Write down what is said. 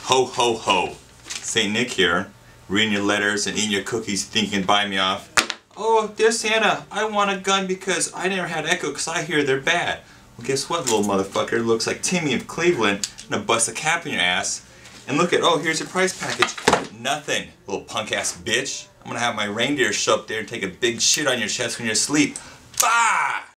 Ho ho ho. St. Nick here, reading your letters and eating your cookies thinking you can buy me off. Oh, dear Santa, I want a gun because I never had Echo because I hear they're bad. Well, guess what, little motherfucker? Looks like Timmy of Cleveland. I'm gonna bust a cap in your ass. And look at, oh, here's your prize package. Nothing, little punk ass bitch. I'm gonna have my reindeer show up there and take a big shit on your chest when you're asleep. Bah!